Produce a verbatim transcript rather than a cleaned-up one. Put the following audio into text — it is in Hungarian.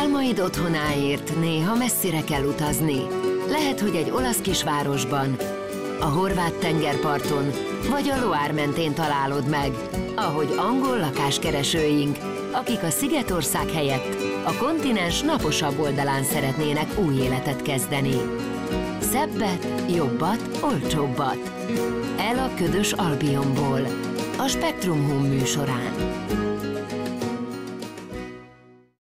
Álmaid otthonáért néha messzire kell utazni. Lehet, hogy egy olasz kisvárosban, a horvát tengerparton vagy a Loire mentén találod meg, ahogy angol lakáskeresőink, akik a Szigetország helyett a kontinens naposabb oldalán szeretnének új életet kezdeni. Szebbet, jobbat, olcsóbbat. El a ködös Albionból, a Spektrum Home műsorán.